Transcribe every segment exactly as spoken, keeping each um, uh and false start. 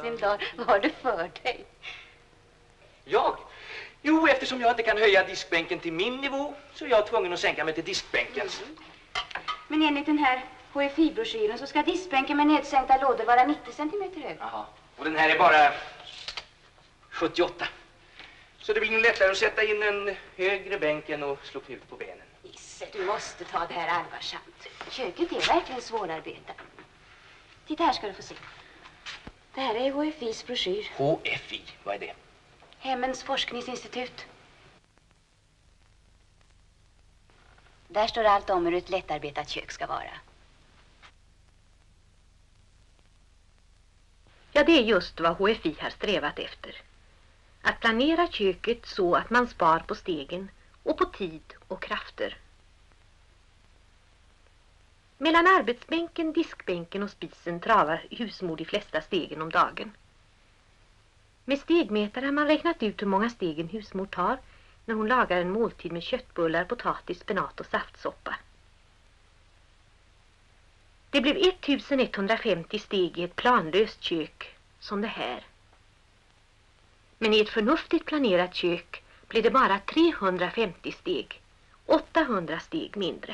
min dag, vad har du för dig? Jag? Jo, eftersom jag inte kan höja diskbänken till min nivå så är jag tvungen att sänka mig till diskbänkens. Mm. Men enligt den här H F I-broschyren så ska diskbänken med nedsänkta lådor vara nittio centimeter hög. Jaha, och den här är bara sjuttioåtta. Så det blir nog lättare att sätta in en högre bänk än att slå knut på benen. Isse, du måste ta det här allvarsamt. Köket är verkligen svårarbetat. Titta, här ska du få se. Det här är H F I:s broschyr. H F I, vad är det? Hemmens forskningsinstitut. Där står allt om hur ett lättarbetat kök ska vara. Ja, det är just vad H F I har strävat efter. Att planera köket så att man spar på stegen och på tid och krafter. Mellan arbetsbänken, diskbänken och spisen travar husmor de flesta stegen om dagen. Med stegmätare har man räknat ut hur många stegen husmor tar när hon lagar en måltid med köttbullar, potatis, spenat och saftsoppa. Det blev ettusenetthundrafemtio steg i ett planlöst kök som det här. Men i ett förnuftigt planerat kök blir det bara trehundrafemtio steg, åttahundra steg mindre.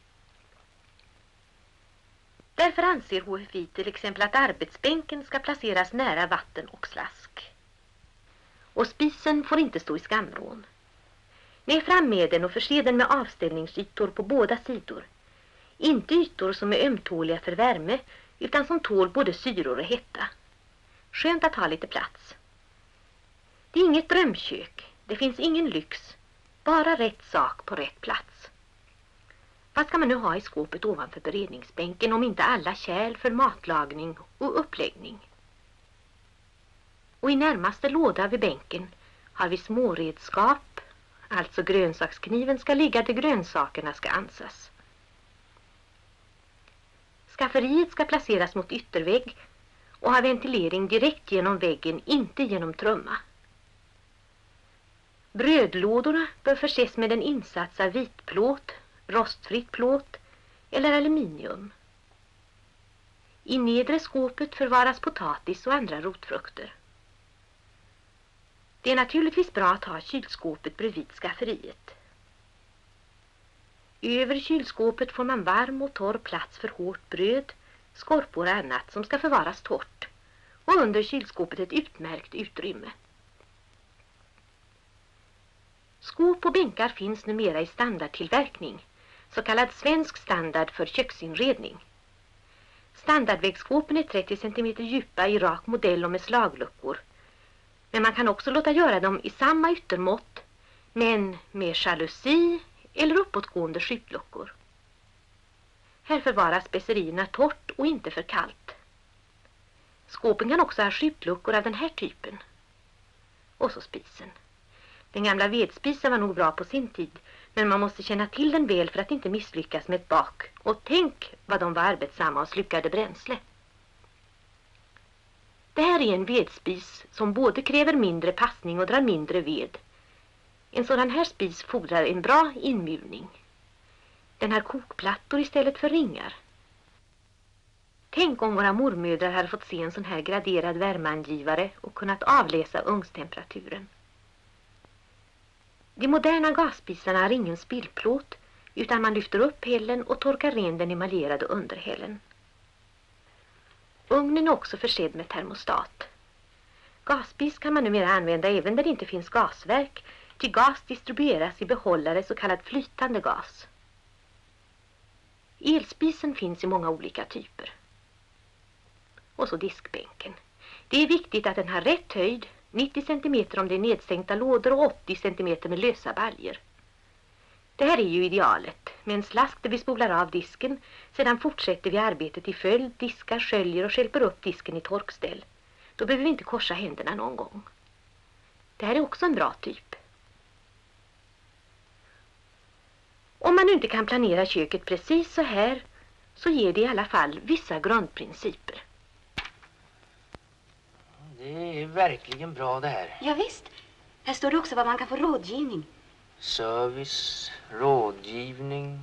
Därför anser H F I till exempel att arbetsbänken ska placeras nära vatten och slask. Och spisen får inte stå i skamvrån. Nej, fram med den och förse den med avställningsytor på båda sidor. Inte ytor som är ömtåliga för värme utan som tål både syror och hetta. Skönt att ha lite plats. Det är inget drömkök, det finns ingen lyx, bara rätt sak på rätt plats. Vad ska man nu ha i skåpet ovanför beredningsbänken om inte alla kärl för matlagning och uppläggning? Och i närmaste låda vid bänken har vi småredskap, alltså grönsakskniven ska ligga där grönsakerna ska ansas. Skafferiet ska placeras mot yttervägg och ha ventilering direkt genom väggen, inte genom trumma. Brödlådorna bör förses med en insats av vitplåt, rostfritt plåt eller aluminium. I nedre skåpet förvaras potatis och andra rotfrukter. Det är naturligtvis bra att ha kylskåpet bredvid skafferiet. Över kylskåpet får man varm och torr plats för hårt bröd, skorpor och annat som ska förvaras torrt, och under kylskåpet ett utmärkt utrymme. Skåp och bänkar finns numera i standardtillverkning, så kallad svensk standard för köksinredning. Standardväggskåpen är trettio centimeter djupa i rak modell och med slagluckor. Men man kan också låta göra dem i samma yttermått, men med jalusi eller uppåtgående skjutluckor. Här förvaras specerierna torrt och inte för kallt. Skåpen kan också ha skjutluckor av den här typen. Och så spisen. Den gamla vedspisen var nog bra på sin tid, men man måste känna till den väl för att inte misslyckas med ett bak. Och tänk vad de var arbetsamma och slukade bränsle. Det här är en vedspis som både kräver mindre passning och drar mindre ved. En sådan här spis fordrar en bra inmurning. Den har kokplattor istället för ringar. Tänk om våra mormödrar hade fått se en sån här graderad värmeangivare och kunnat avläsa ugnstemperaturen. De moderna gasspisarna har ingen spillplåt utan man lyfter upp hällen och torkar ren den emaljerade underhällen. Ugnen är också försedd med termostat. Gasspis kan man numera använda även där det inte finns gasverk, till gas distribueras i behållare, så kallad flytande gas. Elspisen finns i många olika typer. Och så diskbänken. Det är viktigt att den har rätt höjd, nittio centimeter om det är nedsänkta lådor och åttio centimeter med lösa baljer. Det här är ju idealet, med en slask där vi spolar av disken, sedan fortsätter vi arbetet i följd, diskar, sköljer och skälper upp disken i torkställ. Då behöver vi inte korsa händerna någon gång. Det här är också en bra typ. Om man nu inte kan planera köket precis så här, så ger det i alla fall vissa grundprinciper. Det är verkligen bra det här. Ja visst. Här står det också vad man kan få rådgivning. Service, rådgivning,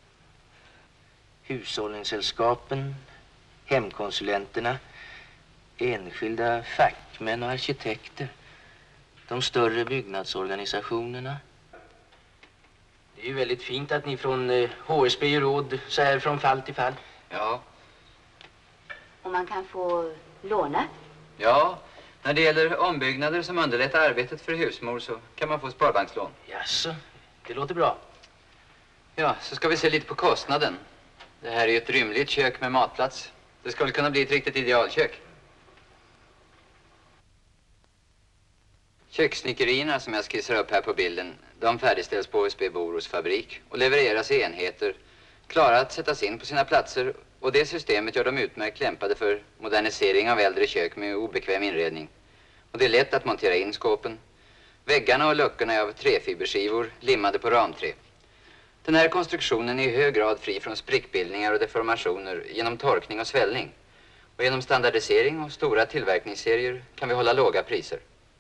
hushållningssällskapen, hemkonsulenterna. enskilda fackmän och arkitekter, de större byggnadsorganisationerna. Det är ju väldigt fint att ni från eh, H S B ger råd så här från fall till fall. Ja. Och man kan få låna. Ja, när det gäller ombyggnader som underlättar arbetet för husmor så kan man få sparbankslån. Jaså, det låter bra. Ja, så ska vi se lite på kostnaden. Det här är ju ett rymligt kök med matplats. Det skulle kunna bli ett riktigt idealkök. Kökssnickerierna som jag skissar upp här på bilden, de färdigställs på H S B Borås fabrik och levereras i enheter klara att sättas in på sina platser, och det systemet gör dem utmärkt lämpade för modernisering av äldre kök med obekväm inredning. Och det är lätt att montera in skåpen. Väggarna och luckorna är av träfiberskivor limmade på ramträ. Den här konstruktionen är i hög grad fri från sprickbildningar och deformationer genom torkning och svällning. Och genom standardisering och stora tillverkningsserier kan vi hålla låga priser.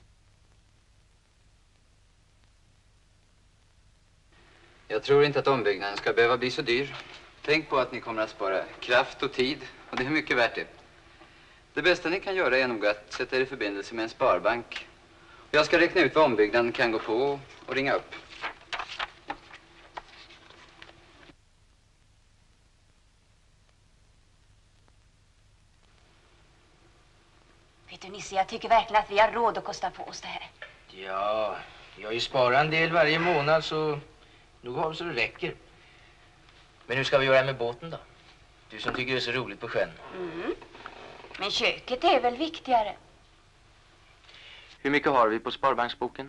Jag tror inte att ombyggnaden ska behöva bli så dyr. Tänk på att ni kommer att spara kraft och tid, och det är mycket värt det. Det bästa ni kan göra är nog att sätta er i förbindelse med en sparbank. Jag ska räkna ut vad ombyggnaden kan gå på och ringa upp. Vet du Nisse, jag tycker verkligen att vi har råd att kosta på oss det här. Ja, jag har ju sparat en del varje månad så nog har vi så det räcker. Men hur ska vi göra med båten då? Du som tycker det är så roligt på sjön. Mm. Men köket är väl viktigare? Hur mycket har vi på sparbanksboken?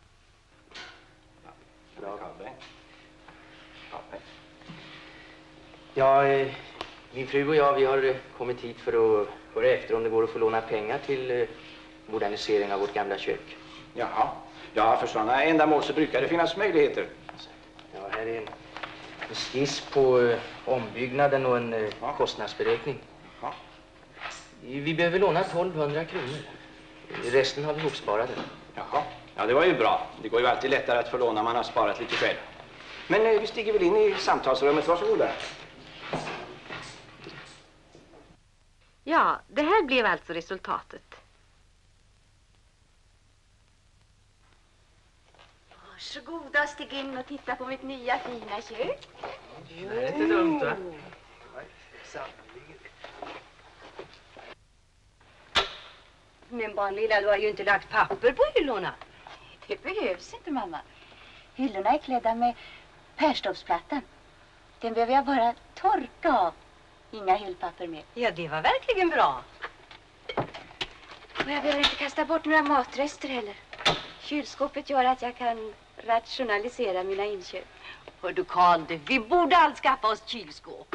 Ja, eh, min fru och jag, vi har eh, kommit hit för att höra efter om det går att få låna pengar till eh, modernisering av vårt gamla kök. Jaha. Ja, för sådana ändamål så brukar det finnas möjligheter. Ja, här är en, en skiss på eh, ombyggnaden och en eh, Ja. kostnadsberäkning. Ja. Vi behöver låna tolvhundra kronor. Resten har vi ihopsparat. Jaha. Ja, det var ju bra. Det går ju alltid lättare att få låna om man har sparat lite själv. Men eh, vi stiger väl in i samtalsrummet. Varsågoda. Ja, det här blev alltså resultatet. Varsågoda, stig in och titta på mitt nya fina kök. Det är inte dumt, va? Men barn lilla, du har ju inte lagt papper på hyllorna. Det behövs inte, mamma. Hyllorna är klädda med perstoppsplattan. Den behöver jag bara torka av. Inga hyllpapper med. Ja, det var verkligen bra. Och jag behöver inte kasta bort några matrester heller. Kylskåpet gör att jag kan rationalisera mina inköp. Hör du Karl, du, vi borde allt skaffa oss kylskåp.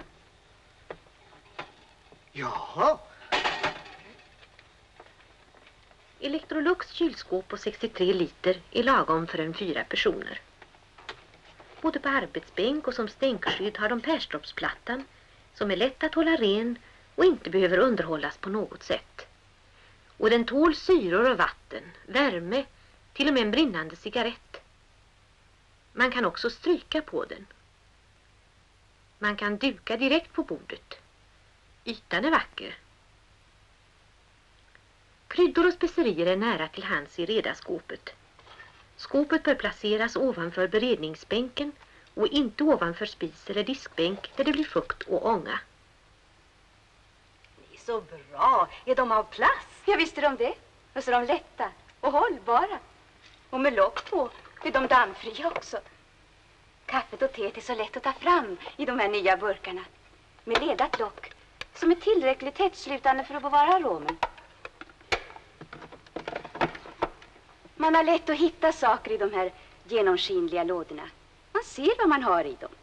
Jaha. Electrolux kylskåp på sextiotre liter är lagom för en fyra personer. Både på arbetsbänk och som stänkskydd har de perstoppsplattan som är lätt att hålla ren och inte behöver underhållas på något sätt. Och den tål syror och vatten, värme, till och med en brinnande cigarett. Man kan också stryka på den. Man kan duka direkt på bordet. Ytan är vacker. Kryddor och specerier är nära till hands i redaskåpet. Skåpet bör placeras ovanför beredningsbänken och inte ovanför spis eller diskbänk där det blir fukt och ånga. Det är så bra. Är de av plast? Jag visste de det. Och så är de lätta och hållbara. Och med lock på är de dammfria också. Kaffet och teet är så lätt att ta fram i de här nya burkarna. Med ledat lock som är tillräckligt tättslutande för att bevara aromen. Man har lätt att hitta saker i de här genomskinliga lådorna. Man ser vad man har i dem.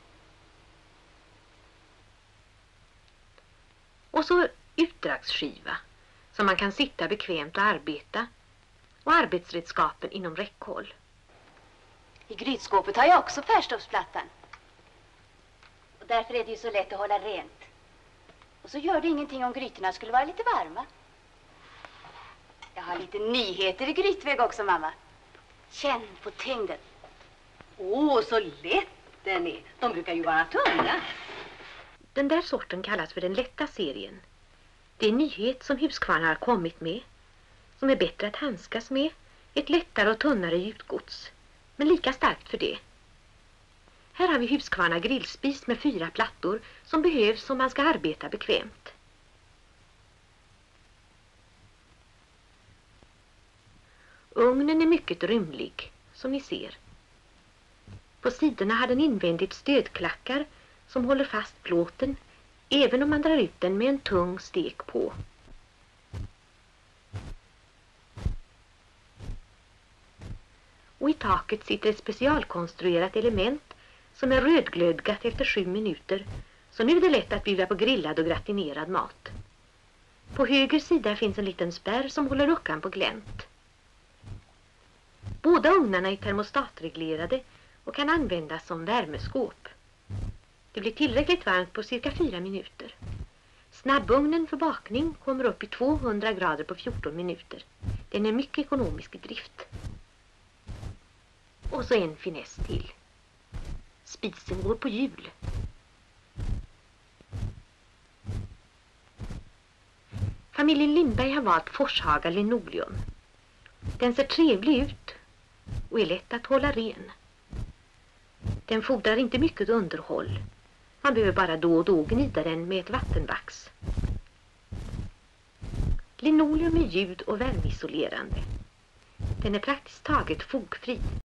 Och så utdragsskiva som man kan sitta bekvämt och arbeta. Och arbetsredskapen inom räckhåll. I grytskåpet har jag också perstoppsplattan. Och därför är det ju så lätt att hålla rent. Och så gör det ingenting om grytorna skulle vara lite varma. Jag har lite nyheter i grytväg också, mamma. Känn på tyngden. Åh, så lätt den är. De brukar ju vara tunga. Den där sorten kallas för den lätta serien. Det är en nyhet som Husqvarna har kommit med, som är bättre att handskas med, ett lättare och tunnare gjutgods, men lika starkt för det. Här har vi Husqvarna grillspis med fyra plattor som behövs om man ska arbeta bekvämt. Ugnen är mycket rymlig, som ni ser. På sidorna har den invändigt stödklackar som håller fast plåten även om man drar ut den med en tung stek på. Och i taket sitter ett specialkonstruerat element som är rödglödgat efter sju minuter, så nu är det lätt att bjuda på grillad och gratinerad mat. På höger sida finns en liten spärr som håller luckan på glänt. Båda ugnarna är termostatreglerade och kan användas som värmeskåp. Det blir tillräckligt varmt på cirka fyra minuter. Snabbugnen för bakning kommer upp i tvåhundra grader på fjorton minuter. Den är mycket ekonomisk i drift. Och så en finess till. Spisen går på hjul. Familjen Lindberg har valt Forshaga linoleum. Den ser trevlig ut och är lätt att hålla ren. Den fordrar inte mycket underhåll. Man behöver bara då och då gnida den med ett vattenvax. Linoleum är ljud- och värmeisolerande. Den är praktiskt taget fogfri.